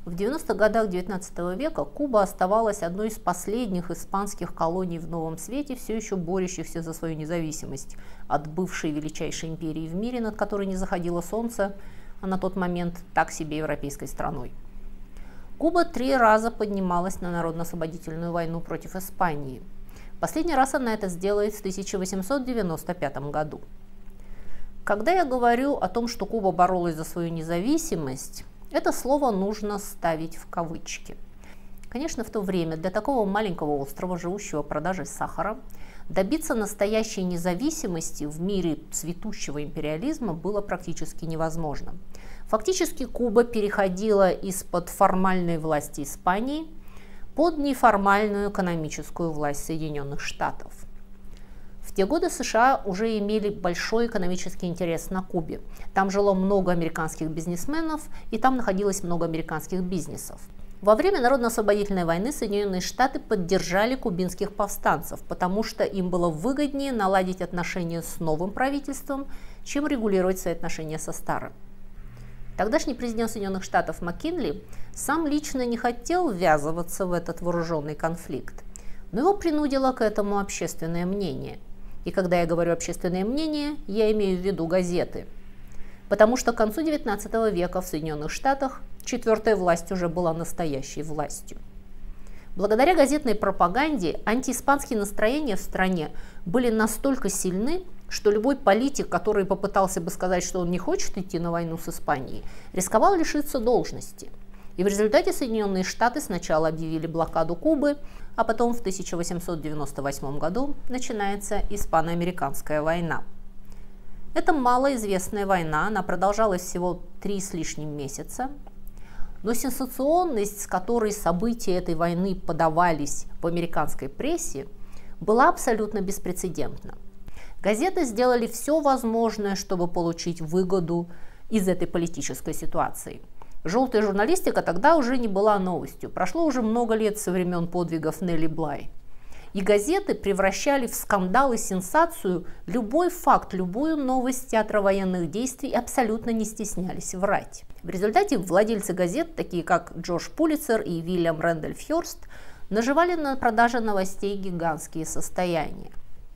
В 90-х годах XIX века Куба оставалась одной из последних испанских колоний в Новом Свете, все еще борющихся за свою независимость от бывшей величайшей империи в мире, над которой не заходило солнце, а на тот момент так себе европейской страной. Куба 3 раза поднималась на народно-освободительную войну против Испании. Последний раз она это сделает в 1895 году. Когда я говорю о том, что Куба боролась за свою независимость, это слово нужно ставить в кавычки. Конечно, в то время для такого маленького острова, живущего продажей сахара, добиться настоящей независимости в мире цветущего империализма было практически невозможно. Фактически Куба переходила из-под формальной власти Испании под неформальную экономическую власть Соединенных Штатов. В те годы США уже имели большой экономический интерес на Кубе. Там жило много американских бизнесменов, и там находилось много американских бизнесов. Во время Народно-освободительной войны Соединенные Штаты поддержали кубинских повстанцев, потому что им было выгоднее наладить отношения с новым правительством, чем регулировать свои отношения со старым. Тогдашний президент Соединенных Штатов Маккинли сам лично не хотел ввязываться в этот вооруженный конфликт, но его принудило к этому общественное мнение. И когда я говорю общественное мнение, я имею в виду газеты. Потому что к концу XIX века в Соединенных Штатах четвертая власть уже была настоящей властью. Благодаря газетной пропаганде антииспанские настроения в стране были настолько сильны, что любой политик, который попытался бы сказать, что он не хочет идти на войну с Испанией, рисковал лишиться должности. И в результате Соединенные Штаты сначала объявили блокаду Кубы, а потом в 1898 году начинается Испано-американская война. Это малоизвестная война, она продолжалась всего 3 с лишним месяца, но сенсационность, с которой события этой войны подавались в американской прессе, была абсолютно беспрецедентна. Газеты сделали все возможное, чтобы получить выгоду из этой политической ситуации. Желтая журналистика тогда уже не была новостью. Прошло уже много лет со времен подвигов Нелли Блай. И газеты превращали в скандал и сенсацию любой факт, любую новость театра военных действий и абсолютно не стеснялись врать. В результате владельцы газет, такие как Джош Пулитцер и Вильям Рэндольф Хёрст, наживали на продаже новостей гигантские состояния.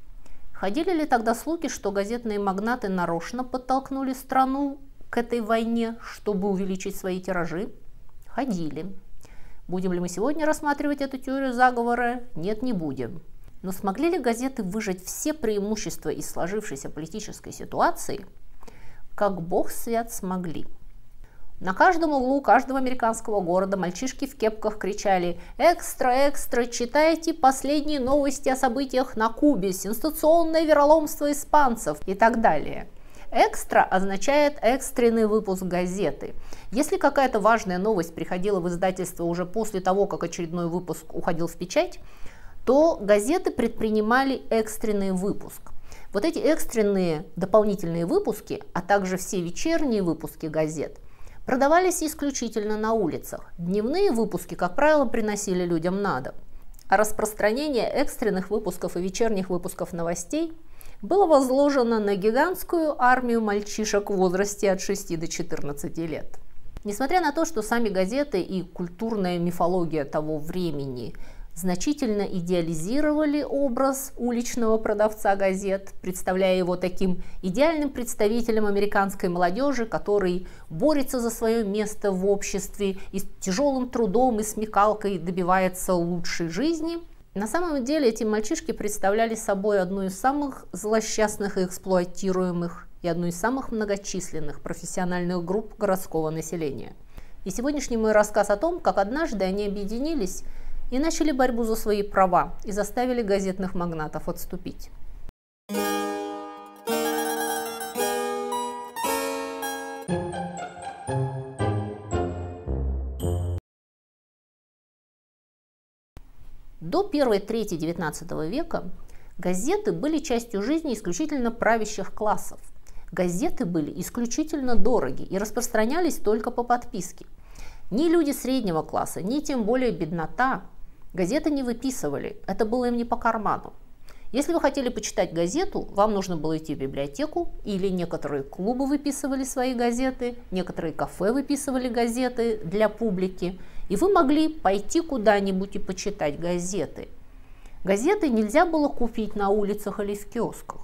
Ходили ли тогда слухи, что газетные магнаты нарочно подтолкнули страну к этой войне, чтобы увеличить свои тиражи? Ходили. Будем ли мы сегодня рассматривать эту теорию заговора? Нет, не будем. Но смогли ли газеты выжать все преимущества из сложившейся политической ситуации? Как бог свят, смогли. На каждом углу каждого американского города мальчишки в кепках кричали: «Экстра, экстра, читайте последние новости о событиях на Кубе, сенсационное вероломство испанцев» и так далее. Экстра означает экстренный выпуск газеты. Если какая-то важная новость приходила в издательство уже после того, как очередной выпуск уходил в печать, то газеты предпринимали экстренный выпуск. Вот эти экстренные дополнительные выпуски, а также все вечерние выпуски газет, продавались исключительно на улицах. Дневные выпуски, как правило, приносили людям на дом. А распространение экстренных выпусков и вечерних выпусков новостей было возложено на гигантскую армию мальчишек в возрасте от 6 до 14 лет. Несмотря на то, что сами газеты и культурная мифология того времени значительно идеализировали образ уличного продавца газет, представляя его таким идеальным представителем американской молодежи, который борется за свое место в обществе и с тяжелым трудом и смекалкой добивается лучшей жизни, на самом деле эти мальчишки представляли собой одну из самых злосчастных и эксплуатируемых и одну из самых многочисленных профессиональных групп городского населения. И сегодняшний мой рассказ о том, как однажды они объединились и начали борьбу за свои права и заставили газетных магнатов отступить. До первой трети XIX века газеты были частью жизни исключительно правящих классов. Газеты были исключительно дороги и распространялись только по подписке. Ни люди среднего класса, ни тем более беднота газеты не выписывали, это было им не по карману. Если вы хотели почитать газету, вам нужно было идти в библиотеку, или некоторые клубы выписывали свои газеты, некоторые кафе выписывали газеты для публики, и вы могли пойти куда-нибудь и почитать газеты. Газеты нельзя было купить на улицах или в киосках.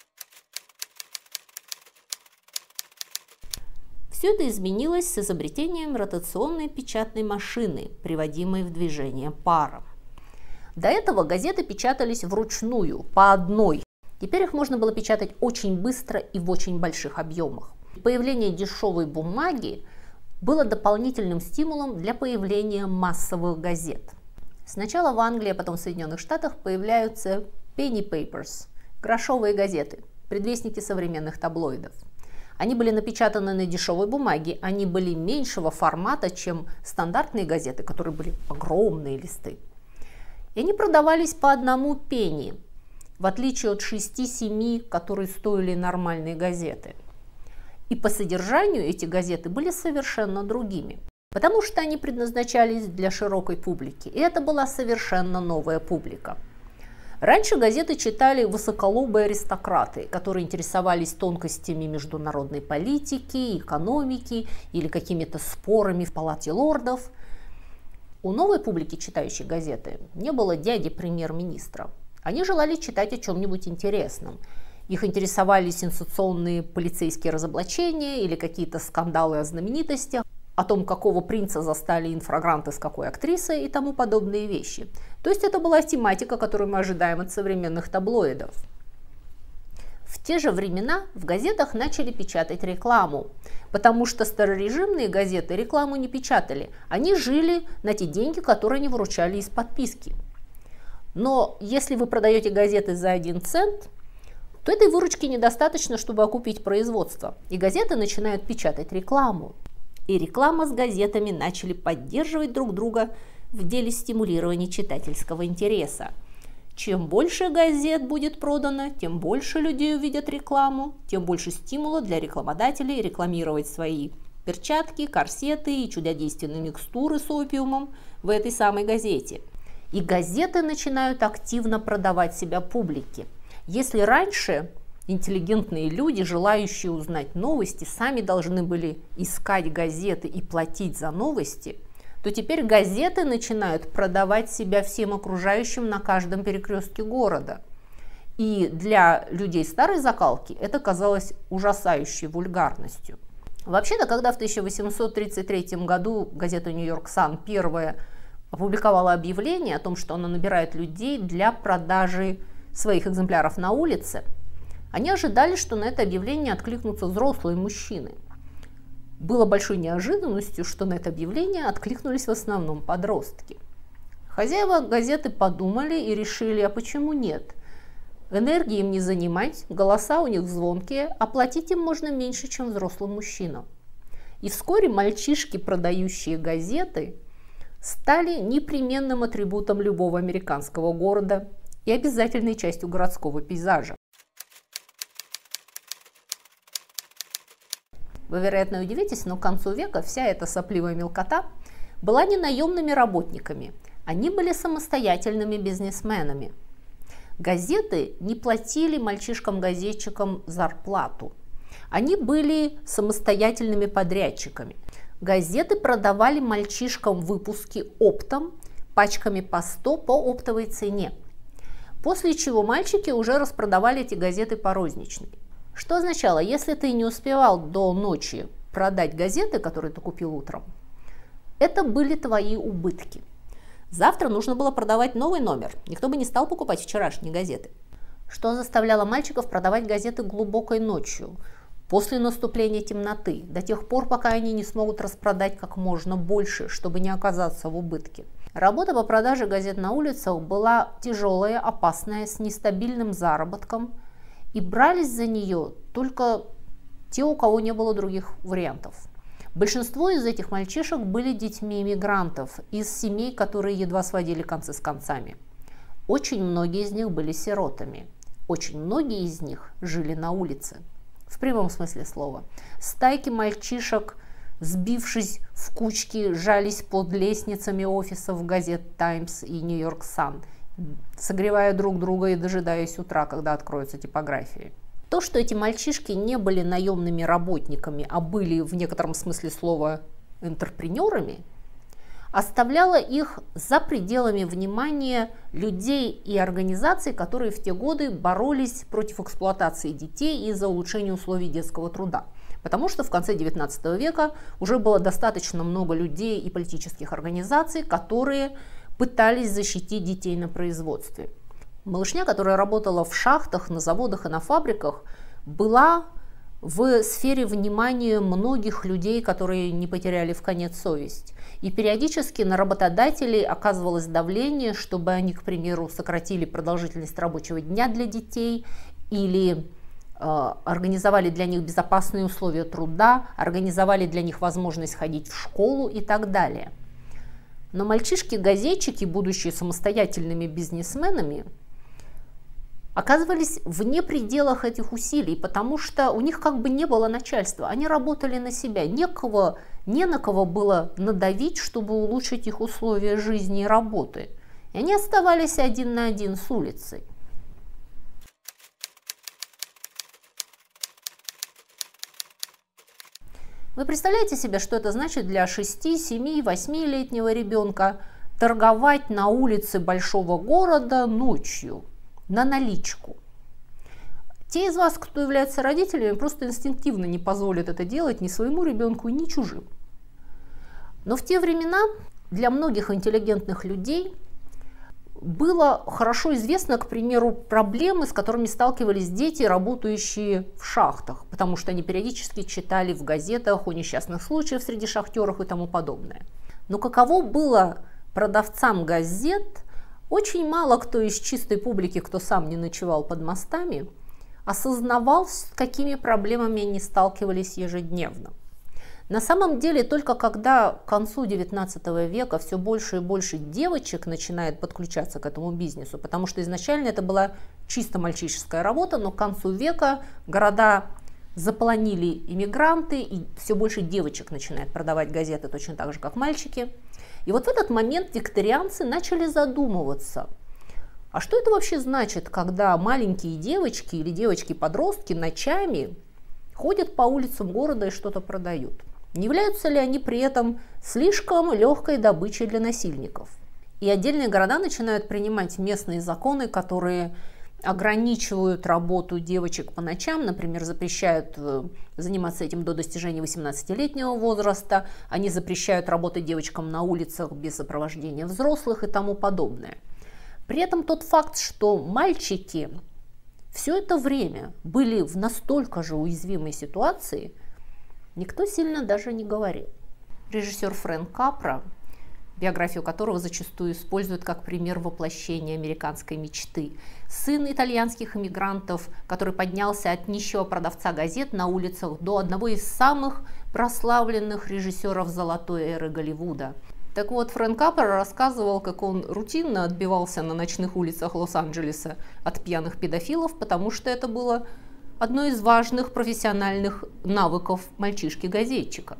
Все это изменилось с изобретением ротационной печатной машины, приводимой в движение паром. До этого газеты печатались вручную, по одной. Теперь их можно было печатать очень быстро и в очень больших объемах. Появление дешевой бумаги было дополнительным стимулом для появления массовых газет. Сначала в Англии, а потом в Соединенных Штатах появляются penny papers, грошовые газеты, предвестники современных таблоидов. Они были напечатаны на дешевой бумаге, они были меньшего формата, чем стандартные газеты, которые были огромные листы. И они продавались по одному пенни, в отличие от 6-7, которые стоили нормальные газеты. И по содержанию эти газеты были совершенно другими, потому что они предназначались для широкой публики, и это была совершенно новая публика. Раньше газеты читали высоколобые аристократы, которые интересовались тонкостями международной политики, экономики или какими-то спорами в палате лордов. У новой публики, читающей газеты, не было дяди премьер-министра. Они желали читать о чем-нибудь интересном. Их интересовали сенсационные полицейские разоблачения или какие-то скандалы о знаменитостях, о том, какого принца застали инфрагранты с какой актрисой и тому подобные вещи. То есть это была тематика, которую мы ожидаем от современных таблоидов. В те же времена в газетах начали печатать рекламу, потому что старорежимные газеты рекламу не печатали. Они жили на те деньги, которые они выручали из подписки. Но если вы продаете газеты за 1 цент, то этой выручки недостаточно, чтобы окупить производство. И газеты начинают печатать рекламу. И реклама с газетами начали поддерживать друг друга в деле стимулирования читательского интереса. Чем больше газет будет продано, тем больше людей увидят рекламу, тем больше стимула для рекламодателей рекламировать свои перчатки, корсеты и чудодейственные микстуры с опиумом в этой самой газете. И газеты начинают активно продавать себя публике. Если раньше интеллигентные люди, желающие узнать новости, сами должны были искать газеты и платить за новости, то теперь газеты начинают продавать себя всем окружающим на каждом перекрестке города. И для людей старой закалки это казалось ужасающей вульгарностью. Вообще-то, когда в 1833 году газета «Нью-Йорк Сан» первая опубликовала объявление о том, что она набирает людей для продажи своих экземпляров на улице, они ожидали, что на это объявление откликнутся взрослые мужчины. Было большой неожиданностью, что на это объявление откликнулись в основном подростки. Хозяева газеты подумали и решили, а почему нет? Энергии им не занимать, голоса у них звонкие, а платить им можно меньше, чем взрослым мужчинам. И вскоре мальчишки, продающие газеты, стали непременным атрибутом любого американского города и обязательной частью городского пейзажа. Вы, вероятно, удивитесь, но к концу века вся эта сопливая мелкота была не наемными работниками, они были самостоятельными бизнесменами. Газеты не платили мальчишкам-газетчикам зарплату, они были самостоятельными подрядчиками. Газеты продавали мальчишкам выпуски оптом, пачками по 100 по оптовой цене, после чего мальчики уже распродавали эти газеты по розничной. Что означало, если ты не успевал до ночи продать газеты, которые ты купил утром, это были твои убытки. Завтра нужно было продавать новый номер, никто бы не стал покупать вчерашние газеты. Что заставляло мальчиков продавать газеты глубокой ночью, после наступления темноты, до тех пор, пока они не смогут распродать как можно больше, чтобы не оказаться в убытке. Работа по продаже газет на улицах была тяжелая, опасная, с нестабильным заработком, и брались за нее только те, у кого не было других вариантов. Большинство из этих мальчишек были детьми иммигрантов, из семей, которые едва сводили концы с концами. Очень многие из них были сиротами, очень многие из них жили на улице, в прямом смысле слова. Стайки мальчишек, сбившись в кучки, жались под лестницами офисов газет «Таймс» и «Нью-Йорк Сан» согревая друг друга и дожидаясь утра, когда откроются типографии. То, что эти мальчишки не были наемными работниками, а были в некотором смысле слова энтерпренерами, оставляло их за пределами внимания людей и организаций, которые в те годы боролись против эксплуатации детей и за улучшение условий детского труда. Потому что в конце XIX века уже было достаточно много людей и политических организаций, которые пытались защитить детей на производстве. Малышня, которая работала в шахтах, на заводах и на фабриках, была в сфере внимания многих людей, которые не потеряли вконец совесть. И периодически на работодателей оказывалось давление, чтобы они, к примеру, сократили продолжительность рабочего дня для детей или организовали для них безопасные условия труда, организовали для них возможность ходить в школу и так далее. Но мальчишки-газетчики, будучи самостоятельными бизнесменами, оказывались вне пределах этих усилий, потому что у них как бы не было начальства, они работали на себя, не на кого было надавить, чтобы улучшить их условия жизни и работы. И они оставались один на один с улицей. Вы представляете себе, что это значит для 6, 7, 8-летнего ребенка торговать на улице большого города ночью на наличку? Те из вас, кто является родителями, просто инстинктивно не позволят это делать ни своему ребенку, ни чужим. Но в те времена для многих интеллигентных людей было хорошо известно, к примеру, проблемы, с которыми сталкивались дети, работающие в шахтах, потому что они периодически читали в газетах о несчастных случаях среди шахтеров и тому подобное. Но каково было продавцам газет, очень мало кто из чистой публики, кто сам не ночевал под мостами, осознавал, с какими проблемами они сталкивались ежедневно. На самом деле, только когда к концу XIX века все больше и больше девочек начинает подключаться к этому бизнесу, потому что изначально это была чисто мальчишеская работа, но к концу века города заполонили иммигранты, и все больше девочек начинает продавать газеты точно так же, как мальчики. И вот в этот момент викторианцы начали задумываться, а что это вообще значит, когда маленькие девочки или девочки-подростки ночами ходят по улицам города и что-то продают? Не являются ли они при этом слишком легкой добычей для насильников? И отдельные города начинают принимать местные законы, которые ограничивают работу девочек по ночам, например, запрещают заниматься этим до достижения 18-летнего возраста, они запрещают работать девочкам на улицах без сопровождения взрослых и тому подобное. При этом тот факт, что мальчики все это время были в настолько же уязвимой ситуации, никто сильно даже не говорил. Режиссер Фрэнк Капра, биографию которого зачастую используют как пример воплощения американской мечты, сын итальянских иммигрантов, который поднялся от нищего продавца газет на улицах до одного из самых прославленных режиссеров золотой эры Голливуда. Так вот, Фрэнк Капра рассказывал, как он рутинно отбивался на ночных улицах Лос-Анджелеса от пьяных педофилов, потому что это было одно из важных профессиональных навыков мальчишки-газетчика.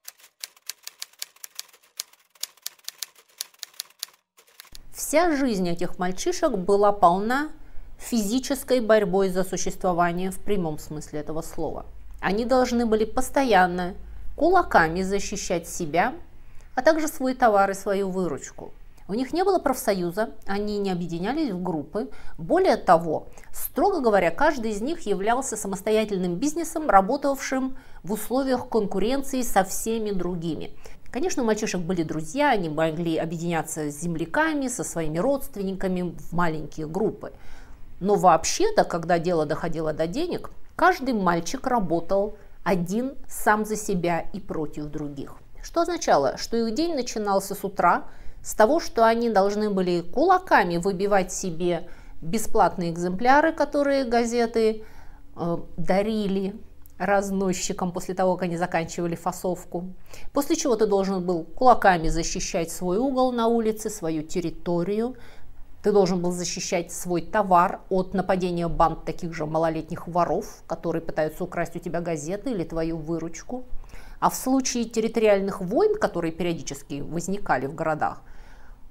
Вся жизнь этих мальчишек была полна физической борьбой за существование в прямом смысле этого слова. Они должны были постоянно кулаками защищать себя, а также свой товар и свою выручку. У них не было профсоюза, они не объединялись в группы. Более того, строго говоря, каждый из них являлся самостоятельным бизнесом, работавшим в условиях конкуренции со всеми другими. Конечно, у мальчишек были друзья, они могли объединяться с земляками, со своими родственниками в маленькие группы. Но вообще-то, когда дело доходило до денег, каждый мальчик работал один сам за себя и против других. Что означало, что их день начинался с утра, с того, что они должны были кулаками выбивать себе бесплатные экземпляры, которые газеты дарили разносчикам после того, как они заканчивали фасовку. После чего ты должен был кулаками защищать свой угол на улице, свою территорию. Ты должен был защищать свой товар от нападения банд таких же малолетних воров, которые пытаются украсть у тебя газеты или твою выручку. А в случае территориальных войн, которые периодически возникали в городах,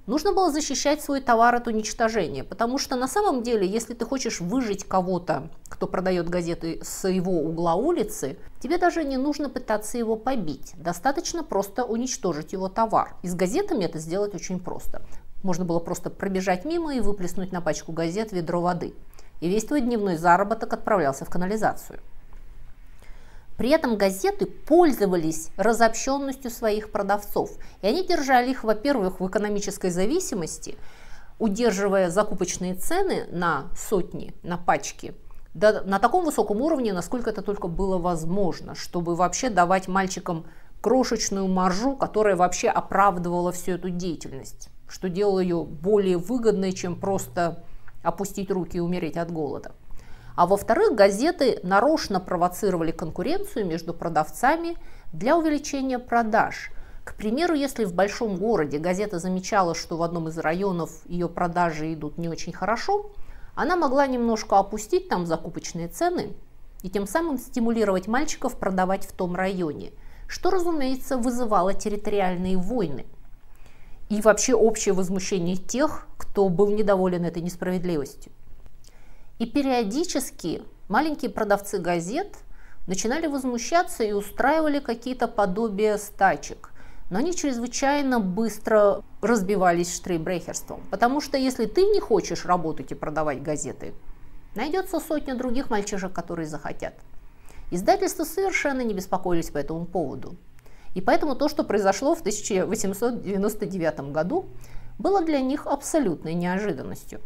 Нужно было защищать свой товар от уничтожения, потому что на самом деле, если ты хочешь выжить кого-то, кто продает газеты с его угла улицы, тебе даже не нужно пытаться его побить. Достаточно просто уничтожить его товар. И с газетами это сделать очень просто. Можно было просто пробежать мимо и выплеснуть на пачку газет ведро воды. И весь твой дневной заработок отправлялся в канализацию. При этом газеты пользовались разобщенностью своих продавцов. И они держали их, во-первых, в экономической зависимости, удерживая закупочные цены на сотни, на пачки, на таком высоком уровне, насколько это только было возможно, чтобы вообще давать мальчикам крошечную маржу, которая вообще оправдывала всю эту деятельность, что делало ее более выгодной, чем просто опустить руки и умереть от голода. А во-вторых, газеты нарочно провоцировали конкуренцию между продавцами для увеличения продаж. К примеру, если в большом городе газета замечала, что в одном из районов ее продажи идут не очень хорошо, она могла немножко опустить там закупочные цены и тем самым стимулировать мальчиков продавать в том районе, что, разумеется, вызывало территориальные войны и вообще общее возмущение тех, кто был недоволен этой несправедливостью. И периодически маленькие продавцы газет начинали возмущаться и устраивали какие-то подобия стачек. Но они чрезвычайно быстро разбивались штрейхбрехерством. Потому что если ты не хочешь работать и продавать газеты, найдется сотня других мальчишек, которые захотят. Издательства совершенно не беспокоились по этому поводу. И поэтому то, что произошло в 1899 году, было для них абсолютной неожиданностью.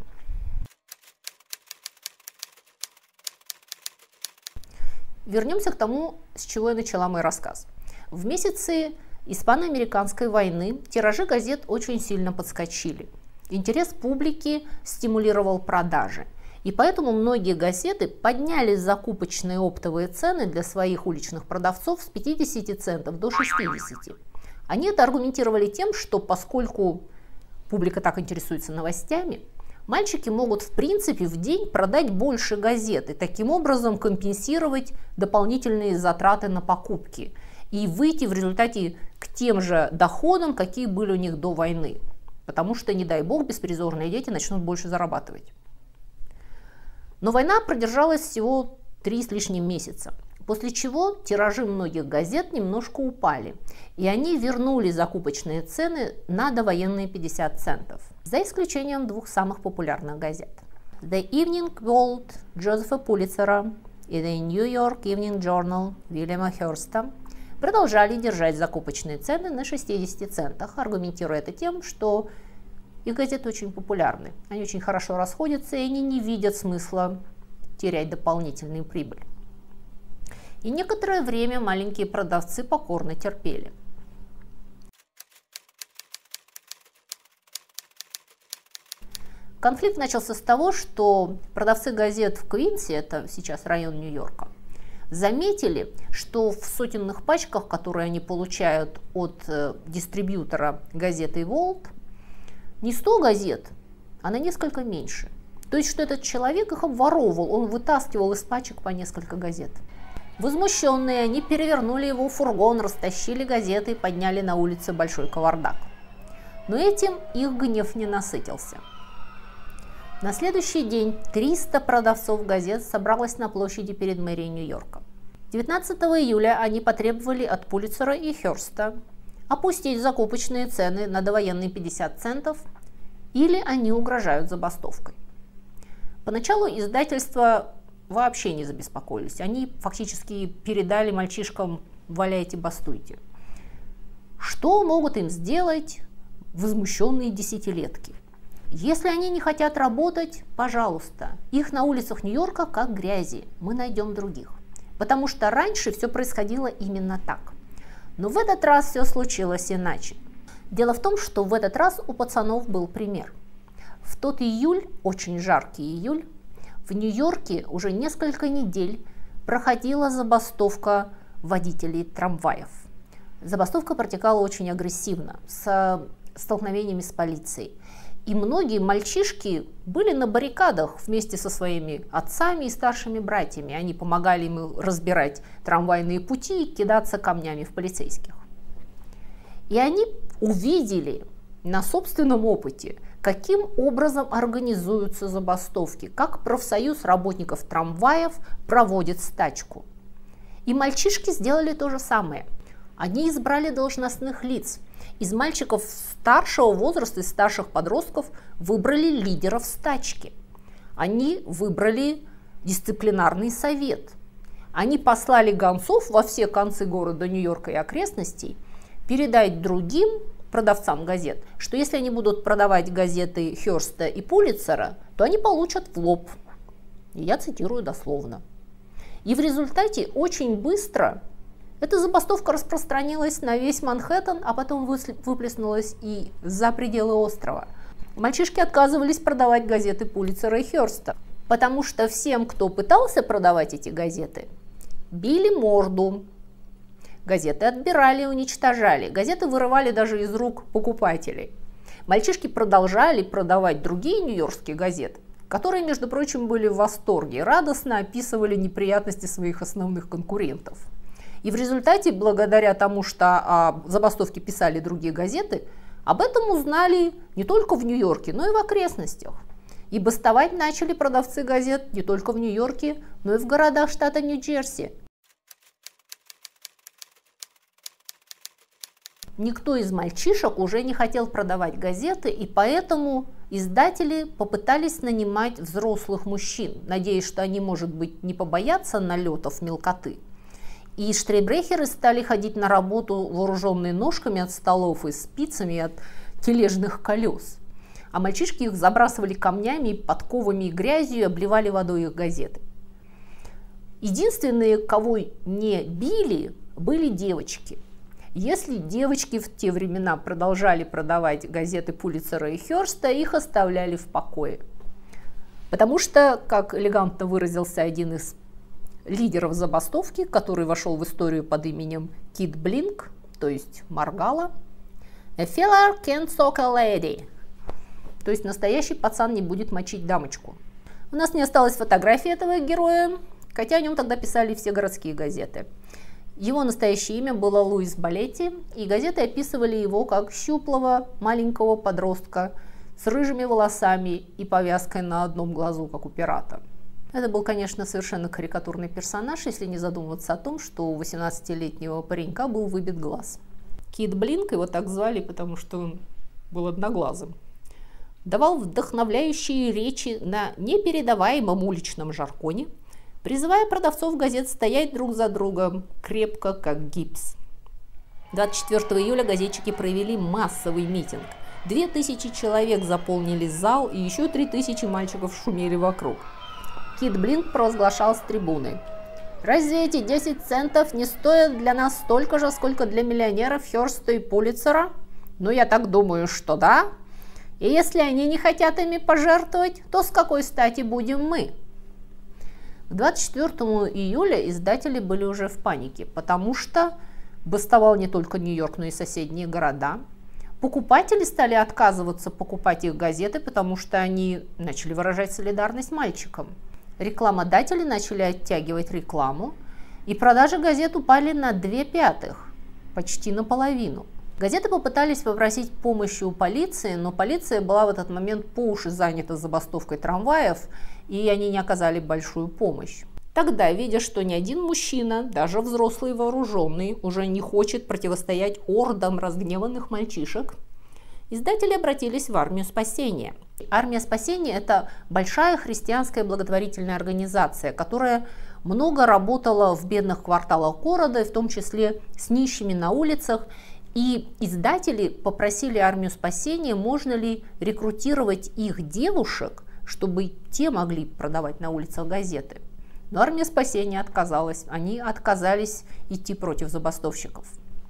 Вернемся к тому, с чего я начала мой рассказ. В месяцы Испано-американской войны тиражи газет очень сильно подскочили. Интерес публики стимулировал продажи. И поэтому многие газеты подняли закупочные оптовые цены для своих уличных продавцов с 50 центов до 60. Они это аргументировали тем, что поскольку публика так интересуется новостями, мальчики могут в принципе в день продать больше газет и таким образом компенсировать дополнительные затраты на покупки и выйти в результате к тем же доходам, какие были у них до войны. Потому что, не дай бог, беспризорные дети начнут больше зарабатывать. Но война продержалась всего 3 с лишним месяца, после чего тиражи многих газет немножко упали, и они вернули закупочные цены на довоенные 50 центов, за исключением двух самых популярных газет. The Evening World Джозефа Пулитцера и The New York Evening Journal Уильяма Хёрста продолжали держать закупочные цены на 60 центах, аргументируя это тем, что их газеты очень популярны, они очень хорошо расходятся, и они не видят смысла терять дополнительную прибыль. И некоторое время маленькие продавцы покорно терпели. Конфликт начался с того, что продавцы газет в Квинсе, это сейчас район Нью-Йорка, заметили, что в сотенных пачках, которые они получают от дистрибьютора газеты World, не 100 газет, а на несколько меньше. То есть, что этот человек их обворовывал, он вытаскивал из пачек по несколько газет. Возмущенные, они перевернули его фургон, растащили газеты и подняли на улице большой кавардак. Но этим их гнев не насытился. На следующий день 300 продавцов газет собралось на площади перед мэрией Нью-Йорка. 19 июля они потребовали от Пулитцера и Хёрста опустить закупочные цены на довоенные 50 центов, или они угрожают забастовкой. Поначалу издательства вообще не забеспокоились. Они фактически передали мальчишкам «валяйте, бастуйте». Что могут им сделать возмущенные десятилетки? Если они не хотят работать, пожалуйста, их на улицах Нью-Йорка как грязи, мы найдем других. Потому что раньше все происходило именно так. Но в этот раз все случилось иначе. Дело в том, что в этот раз у пацанов был пример. В тот июль, очень жаркий июль, в Нью-Йорке уже несколько недель проходила забастовка водителей трамваев. Забастовка протекала очень агрессивно, с столкновениями с полицией. И многие мальчишки были на баррикадах вместе со своими отцами и старшими братьями. Они помогали им разбирать трамвайные пути и кидаться камнями в полицейских. И они увидели, на собственном опыте, каким образом организуются забастовки, как профсоюз работников трамваев проводит стачку. И мальчишки сделали то же самое. Они избрали должностных лиц. Из мальчиков старшего возраста, из старших подростков выбрали лидеров стачки. Они выбрали дисциплинарный совет. Они послали гонцов во все концы города Нью-Йорка и окрестностей передать другим продавцам газет, что если они будут продавать газеты Хёрста и Пулитцера, то они получат в лоб. И я цитирую дословно. И в результате очень быстро эта забастовка распространилась на весь Манхэттен, а потом выплеснулась и за пределы острова. Мальчишки отказывались продавать газеты Пулитцера и Хёрста, потому что всем, кто пытался продавать эти газеты, били морду. Газеты отбирали и уничтожали. Газеты вырывали даже из рук покупателей. Мальчишки продолжали продавать другие нью-йоркские газеты, которые, между прочим, были в восторге, радостно описывали неприятности своих основных конкурентов. И в результате, благодаря тому, что о забастовке писали другие газеты, об этом узнали не только в Нью-Йорке, но и в окрестностях. И бастовать начали продавцы газет не только в Нью-Йорке, но и в городах штата Нью-Джерси. Никто из мальчишек уже не хотел продавать газеты, и поэтому издатели попытались нанимать взрослых мужчин, надеясь, что они, может быть, не побоятся налетов мелкоты. И штрейбрехеры стали ходить на работу, вооруженные ножками от столов и спицами от тележных колес. А мальчишки их забрасывали камнями, подковами и грязью и обливали водой их газеты. Единственные, кого не били, были девочки. Если девочки в те времена продолжали продавать газеты Пулитцера и Хёрста, их оставляли в покое. Потому что, как элегантно выразился один из лидеров забастовки, который вошел в историю под именем Кид Блинк, то есть моргала, «A feller can't sock a lady», то есть настоящий пацан не будет мочить дамочку. У нас не осталось фотографии этого героя, хотя о нем тогда писали все городские газеты. Его настоящее имя было Луис Балетти, и газеты описывали его как щуплого маленького подростка с рыжими волосами и повязкой на одном глазу, как у пирата. Это был, конечно, совершенно карикатурный персонаж, если не задумываться о том, что у 18-летнего паренька был выбит глаз. Кид Блинк, его так звали, потому что он был одноглазым, давал вдохновляющие речи на непередаваемом уличном жаргоне, призывая продавцов газет стоять друг за другом крепко, как гипс. 24 июля газетчики провели массовый митинг. 2000 человек заполнили зал, и еще 3000 мальчиков шумели вокруг. Кид Блинк провозглашал с трибуны: «Разве эти 10 центов не стоят для нас столько же, сколько для миллионеров Хёрста и Пулитцера? Ну, я так думаю, что да. И если они не хотят ими пожертвовать, то с какой стати будем мы?» К 24 июля издатели были уже в панике, потому что бастовал не только Нью-Йорк, но и соседние города. Покупатели стали отказываться покупать их газеты, потому что они начали выражать солидарность мальчикам. Рекламодатели начали оттягивать рекламу, и продажи газет упали на 2/5, почти наполовину. Газеты попытались попросить помощи у полиции, но полиция была в этот момент по уши занята забастовкой трамваев, и они не оказали большую помощь. Тогда, видя, что ни один мужчина, даже взрослый и вооруженный, уже не хочет противостоять ордам разгневанных мальчишек, издатели обратились в Армию спасения. Армия спасения – это большая христианская благотворительная организация, которая много работала в бедных кварталах города, в том числе с нищими на улицах. И издатели попросили Армию спасения, можно ли рекрутировать их девушек, чтобы те могли продавать на улицах газеты. Но Армия спасения отказалась, они отказались идти против забастовщиков.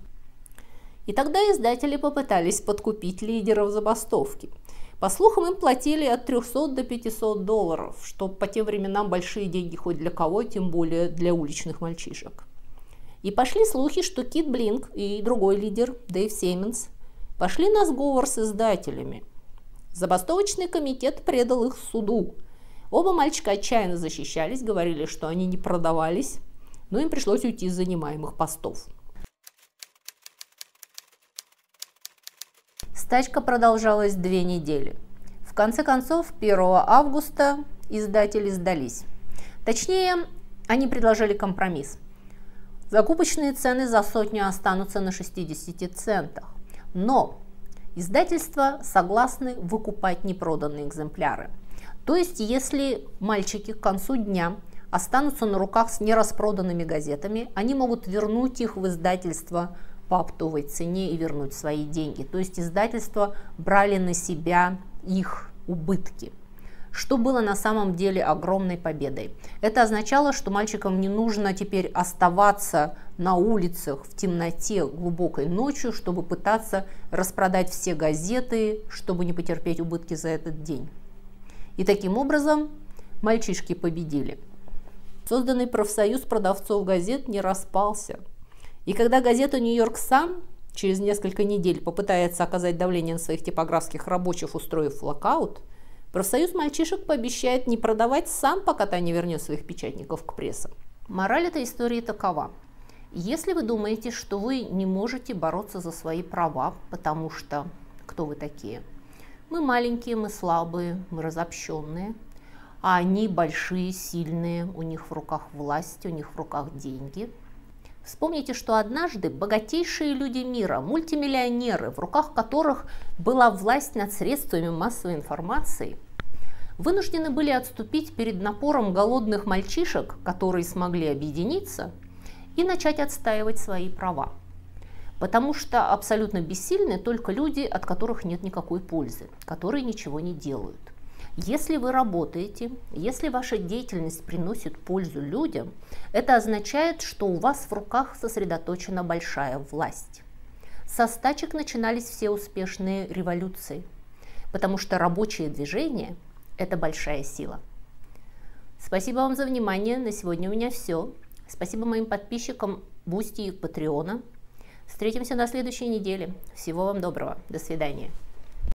И тогда издатели попытались подкупить лидеров забастовки. По слухам, им платили от 300 до 500 долларов, что по тем временам большие деньги хоть для кого, тем более для уличных мальчишек. И пошли слухи, что Кид Блинк и другой лидер, Дэйв Сеймонс, пошли на сговор с издателями. Забастовочный комитет предал их суду. Оба мальчика отчаянно защищались, говорили, что они не продавались, но им пришлось уйти с занимаемых постов. С Стачка продолжалась 2 недели. В конце концов, 1 августа издатели сдались. Точнее, они предложили компромисс. Закупочные цены за сотню останутся на 60 центах. Но издательства согласны выкупать непроданные экземпляры. То есть, если мальчики к концу дня останутся на руках с нераспроданными газетами, они могут вернуть их в издательство по оптовой цене и вернуть свои деньги. То есть издательства брали на себя их убытки, что было на самом деле огромной победой. Это означало, что мальчикам не нужно теперь оставаться на улицах в темноте глубокой ночью, чтобы пытаться распродать все газеты, чтобы не потерпеть убытки за этот день. И таким образом мальчишки победили. Созданный профсоюз продавцов газет не распался. И когда газета «Нью-Йорк Сан» через несколько недель попытается оказать давление на своих типографских рабочих, устроив локаут, профсоюз мальчишек пообещает не продавать сам, пока та не вернет своих печатников к прессам. Мораль этой истории такова. Если вы думаете, что вы не можете бороться за свои права, потому что кто вы такие? Мы маленькие, мы слабые, мы разобщенные, а они большие, сильные, у них в руках власть, у них в руках деньги. Вспомните, что однажды богатейшие люди мира, мультимиллионеры, в руках которых была власть над средствами массовой информации, вынуждены были отступить перед напором голодных мальчишек, которые смогли объединиться и начать отстаивать свои права. Потому что абсолютно бессильны только люди, от которых нет никакой пользы, которые ничего не делают. Если вы работаете, если ваша деятельность приносит пользу людям, это означает, что у вас в руках сосредоточена большая власть. Со стачек начинались все успешные революции, потому что рабочее движение – это большая сила. Спасибо вам за внимание. На сегодня у меня все. Спасибо моим подписчикам Бусти и Патреона. Встретимся на следующей неделе. Всего вам доброго. До свидания.